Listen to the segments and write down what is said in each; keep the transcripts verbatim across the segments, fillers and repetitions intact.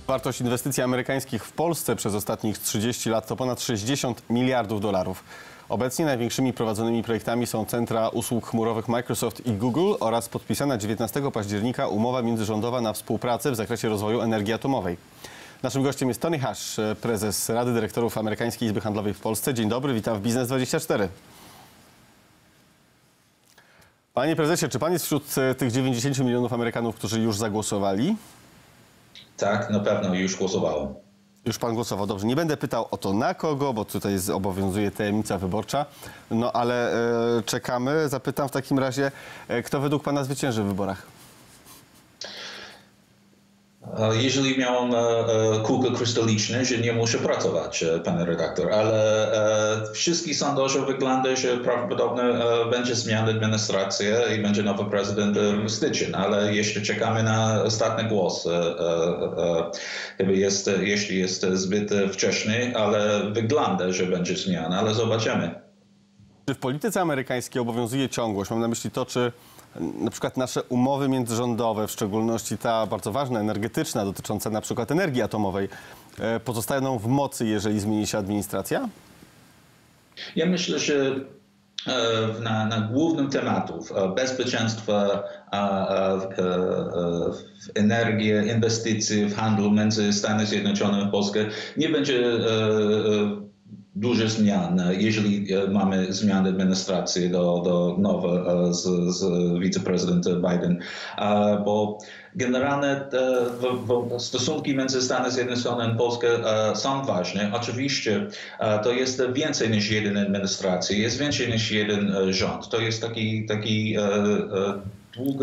Wartość inwestycji amerykańskich w Polsce przez ostatnich trzydzieści lat to ponad sześćdziesiąt miliardów dolarów. Obecnie największymi prowadzonymi projektami są centra usług chmurowych Microsoft i Google oraz podpisana dziewiętnastego października umowa międzyrządowa na współpracę w zakresie rozwoju energii atomowej. Naszym gościem jest Tony Hash, prezes Rady Dyrektorów Amerykańskiej Izby Handlowej w Polsce. Dzień dobry, witam w Biznes dwadzieścia cztery. Panie prezesie, czy pan jest wśród tych dziewięćdziesięciu milionów Amerykanów, którzy już zagłosowali? Tak, na pewno już głosowałem. Już pan głosował. Dobrze, nie będę pytał o to na kogo, bo tutaj obowiązuje tajemnica wyborcza. No ale e, czekamy. Zapytam w takim razie, e, kto według pana zwycięży w wyborach? Jeżeli miałem kulkę krystaliczną, że nie muszę pracować, panie redaktor, ale wszystkie sondaże wygląda, że prawdopodobnie będzie zmiana administracji i będzie nowy prezydent w styczniu, ale jeszcze czekamy na ostatni głos. Chyba jest, jeśli jest zbyt wcześnie, ale wygląda, że będzie zmiana, ale zobaczymy. Czy w polityce amerykańskiej obowiązuje ciągłość? Mam na myśli to, czy na przykład nasze umowy międzyrządowe, w szczególności ta bardzo ważna, energetyczna, dotycząca na przykład energii atomowej, pozostają w mocy, jeżeli zmieni się administracja? Ja myślę, że na, na głównym tematów bezpieczeństwa w energię, inwestycje, w handlu między Stanami Zjednoczonymi i Polską nie będzie duże zmian, jeżeli mamy zmianę administracji do, do nowej z, z wiceprezydenta Biden, bo generalnie stosunki między Stanami Zjednoczonymi i Polską są ważne. Oczywiście to jest więcej niż jedna administracja, jest więcej niż jeden rząd. To jest taki, taki długa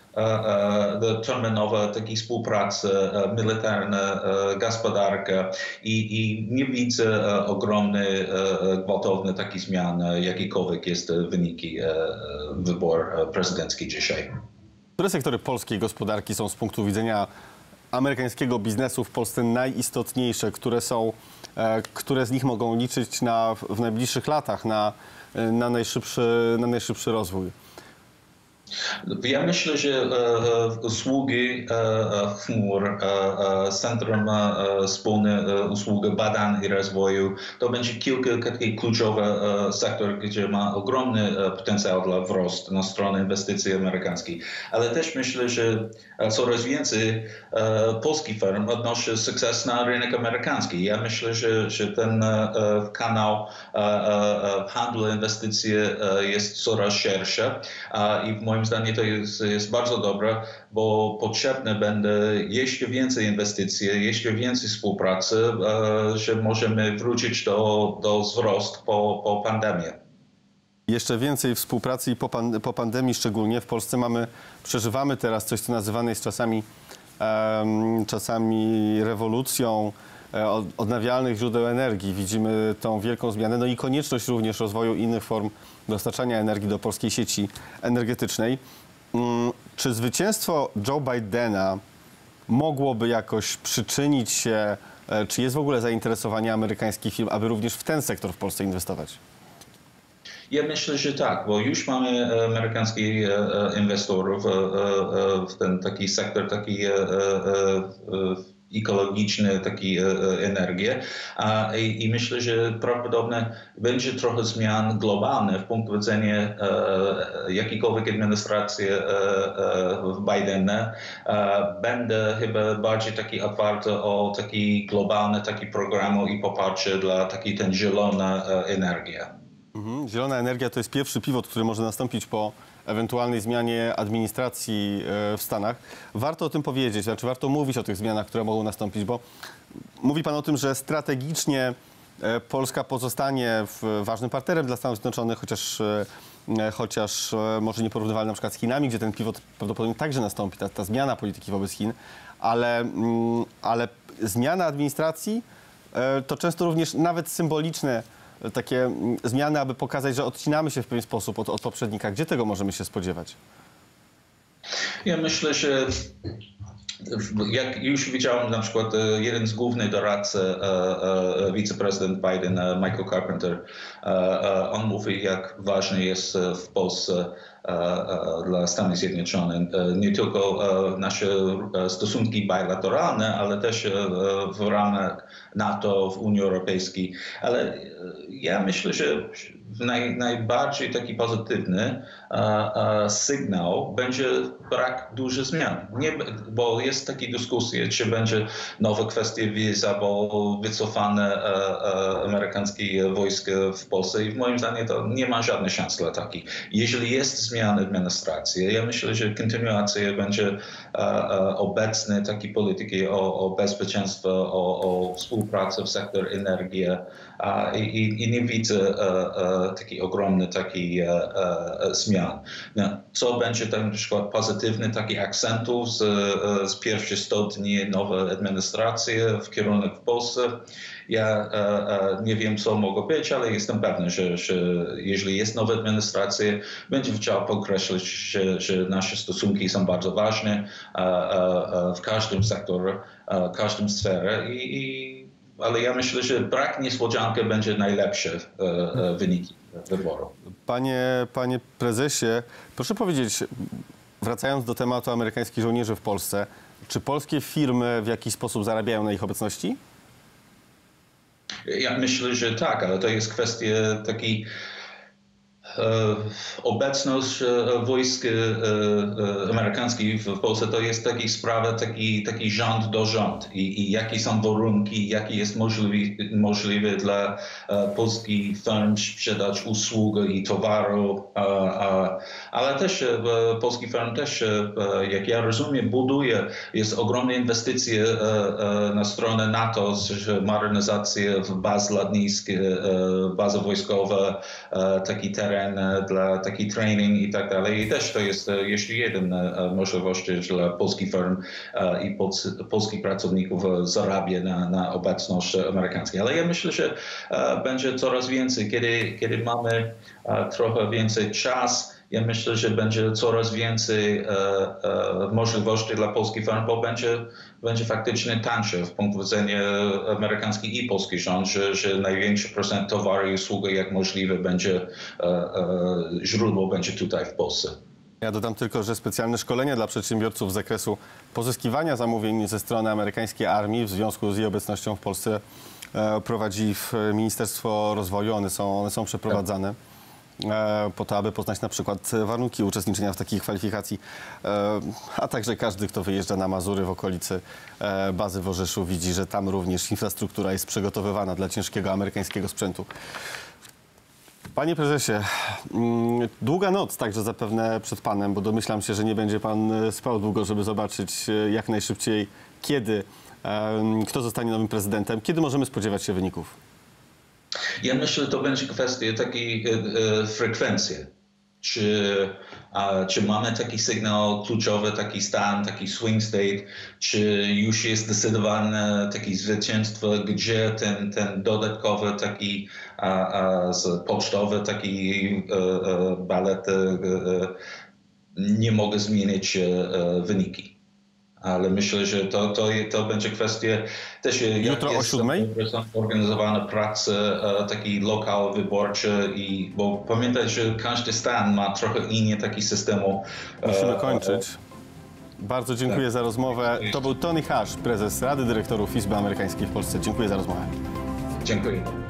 terminowa taka współpraca militarna, gospodarka i, i nie widzę ogromnej, gwałtownej takiej zmiany, jakikolwiek jest wyniki wyborów prezydenckich dzisiaj. Które sektory polskiej gospodarki są z punktu widzenia amerykańskiego biznesu w Polsce najistotniejsze, które są, które z nich mogą liczyć na, w najbliższych latach na, na, najszybszy, na najszybszy rozwój? Ja myślę, że usługi chmur, Centrum Wspólne Usługi Badań i Rozwoju, to będzie kilka takich kluczowych sektorów, gdzie ma ogromny potencjał dla wzrostu na stronę inwestycji amerykańskich. Ale też myślę, że coraz więcej polskich firm odnosi sukces na rynek amerykański. Ja myślę, że, że ten kanał handlu inwestycji jest coraz szerszy i w moim zdaniem to jest, jest bardzo dobre, bo potrzebne będzie jeszcze więcej inwestycji, jeszcze więcej współpracy, że możemy wrócić do, do wzrostu po, po pandemii. Jeszcze więcej współpracy i po, pan, po pandemii szczególnie w Polsce mamy, przeżywamy teraz coś, co nazywane jest czasami, um, czasami rewolucją od, odnawialnych źródeł energii. Widzimy tą wielką zmianę, no i konieczność również rozwoju innych form dostarczania energii do polskiej sieci energetycznej. Um, czy zwycięstwo Joe Bidena mogłoby jakoś przyczynić się, czy jest w ogóle zainteresowanie amerykańskich firm, aby również w ten sektor w Polsce inwestować? Ja myślę, że tak, bo już mamy amerykańskich inwestorów w ten taki sektor, taki ekologiczny, taki energię I, i myślę, że prawdopodobnie będzie trochę zmian globalnych w punktu widzenia jakiejkolwiek administracji w Bidenie. Będę chyba bardziej taki otwarty o taki globalny taki programu i poparcie dla takiej ten zielona energia. Mhm. Zielona energia to jest pierwszy pivot, który może nastąpić po ewentualnej zmianie administracji w Stanach. Warto o tym powiedzieć, znaczy warto mówić o tych zmianach, które mogą nastąpić, bo mówi pan o tym, że strategicznie Polska pozostanie ważnym partnerem dla Stanów Zjednoczonych, chociaż, chociaż może nieporównywalny na przykład z Chinami, gdzie ten pivot prawdopodobnie także nastąpi, ta, ta zmiana polityki wobec Chin, ale, ale zmiana administracji to często również nawet symboliczne takie zmiany, aby pokazać, że odcinamy się w pewien sposób od, od poprzednika. Gdzie tego możemy się spodziewać? Ja myślę, że jak już widziałem na przykład jeden z głównych doradcy, wiceprezydent Biden, Michael Carpenter, on mówi, jak ważne jest w Polsce dla Stanów Zjednoczonych. Nie tylko nasze stosunki bilateralne, ale też w ramach NATO, w Unii Europejskiej. Ale ja myślę, że naj, najbardziej taki pozytywny sygnał będzie brak dużych zmian. Nie, bo jest taka dyskusja, czy będzie nowa kwestia wiza, bo wycofane amerykańskie wojska w Polsce i moim zdaniem to nie ma żadnej szans dla takich. Jeżeli jest zmiana administracji, ja myślę, że kontynuacja będzie obecnej takiej polityki o, o bezpieczeństwie, o, o współpracy w sektorze energii i, i, i nie widzę takiej ogromnej takiej zmian. Co będzie tam na przykład pozytywny taki akcentów z, z pierwszych stu dni nowej administracji w kierunku w Polsce? Ja nie wiem, co mogło być, ale jestem pewny, że, że jeżeli jest nowa administracja, będzie chciał podkreślić, że, że nasze stosunki są bardzo ważne w każdym sektorze, w każdym sferze. I, i, ale ja myślę, że brak niespodzianki będzie najlepszy wynik wyboru. Panie, panie prezesie, proszę powiedzieć, wracając do tematu amerykańskich żołnierzy w Polsce, czy polskie firmy w jakiś sposób zarabiają na ich obecności? Ja myślę, że tak, ale to jest kwestia takiej obecność wojsk amerykańskich w Polsce to jest taka sprawa, taki, taki rząd do rząd i, i jakie są warunki, jakie jest możliwe, możliwe dla polskich firm sprzedać usługi i towaru, ale też polski firm też, jak ja rozumiem, buduje, jest ogromna inwestycja na stronę NATO, modernizacja w baz lotniskich, baza wojskowa, taki teren dla taki training i tak dalej. I też to jest jeszcze jeden możliwość dla polskich firm i polscy, polskich pracowników zarabia na, na obecność amerykańską. Ale ja myślę, że będzie coraz więcej, kiedy, kiedy mamy trochę więcej czasu. Ja myślę, że będzie coraz więcej e, e, możliwości dla polskich firm, bo będzie, będzie faktycznie tańsze w punktu widzenia amerykańskich i polskich rząd, że, że największy procent towaru i usługi jak możliwe będzie, e, e, źródło będzie tutaj w Polsce. Ja dodam tylko, że specjalne szkolenia dla przedsiębiorców z zakresu pozyskiwania zamówień ze strony amerykańskiej armii w związku z jej obecnością w Polsce e, prowadzi Ministerstwo Rozwoju. One są, one są przeprowadzane. Po to, aby poznać na przykład warunki uczestniczenia w takiej kwalifikacji, a także każdy, kto wyjeżdża na Mazury w okolicy bazy w Orzeszu, widzi, że tam również infrastruktura jest przygotowywana dla ciężkiego amerykańskiego sprzętu. Panie prezesie, długa noc także zapewne przed panem, bo domyślam się, że nie będzie pan spał długo, żeby zobaczyć jak najszybciej, kiedy, kto zostanie nowym prezydentem, kiedy możemy spodziewać się wyników. Ja myślę, że to będzie kwestia takiej e, frekwencji. Czy, a, czy mamy taki sygnał kluczowy, taki stan, taki swing state, czy już jest zdecydowane takie zwycięstwo, gdzie ten, ten dodatkowy taki a, a, z pocztowy taki e, e, balet e, nie mogę zmienić e, wyniki. Ale myślę, że to, to, to będzie kwestia też jutro jak o siódmej? Są organizowane prace, taki lokal wyborczy, i, bo pamiętaj, że każdy stan ma trochę inny taki systemu. Musimy kończyć. Bardzo dziękuję tak. za rozmowę. To był Tony Hash, prezes Rady Dyrektorów Izby Amerykańskiej w Polsce. Dziękuję za rozmowę. Dziękuję.